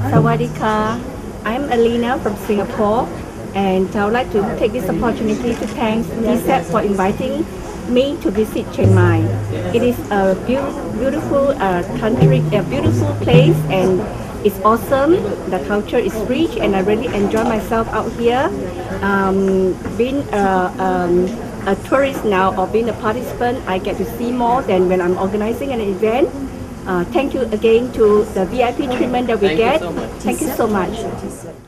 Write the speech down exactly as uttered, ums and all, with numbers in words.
Sawadika. I'm Aleena from Singapore, and I would like to take this opportunity to thank T S A P for inviting me to visit Chiang Mai. It is a beautiful uh, country, a beautiful place, and it's awesome. The culture is rich, and I really enjoy myself out here. Um, being a, um, a tourist now, or being a participant, I get to see more than when I'm organizing an event. Uh, thank you again to the V I P treatment that we Thank get. You so much. Thank you so much.